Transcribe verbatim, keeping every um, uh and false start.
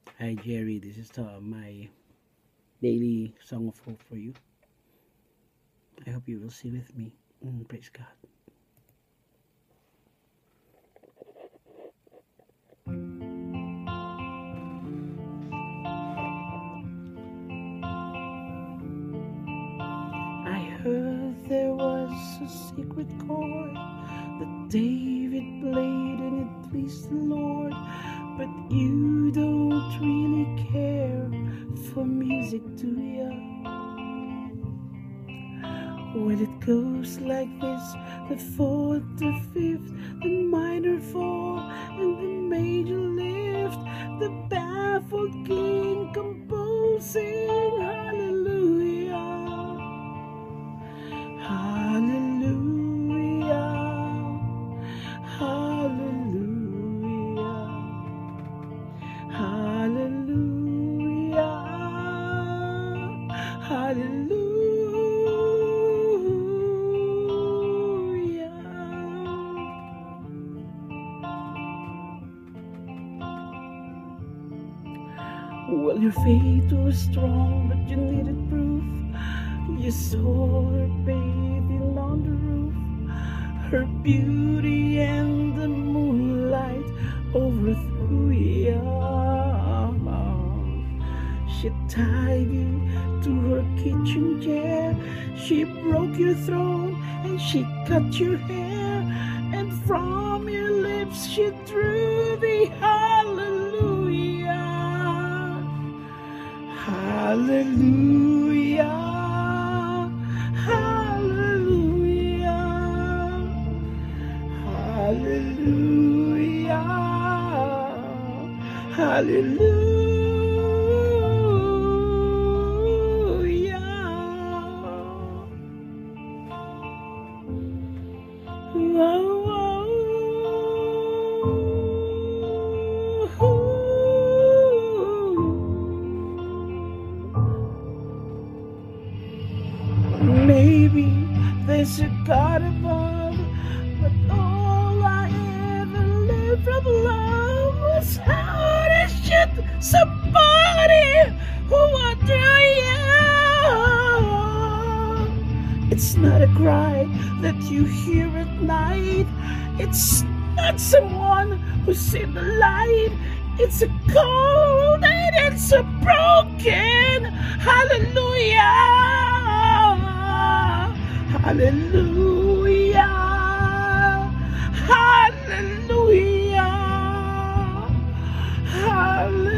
Hi Jerry, this is uh, my daily song of hope for you. I hope you will sing with me. Mm, praise God. I heard there was a secret chord that David played and it pleased the Lord, but you don't really care for music, do ya? Well, it goes like this: the fourth, the fifth, the minor fall, and the major lift, the baffled king composing hallelujah, hallelujah, hallelujah, hallelujah, hallelujah. Well, your faith was strong, but you needed proof. You saw her bathing on the roof, her beauty and the moonlight overthrew you. She tied you to her kitchen chair, she broke your throne and she cut your hair, and from your lips she drew the hallelujah, hallelujah, hallelujah, hallelujah, hallelujah. Maybe there's a God above, but all I ever learned from love was how to shoot somebody who would do you. It's not a cry that you hear at night. It's not someone who's in the light. It's a cold and it's a broken hallelujah. Hallelujah, hallelujah, hallelujah.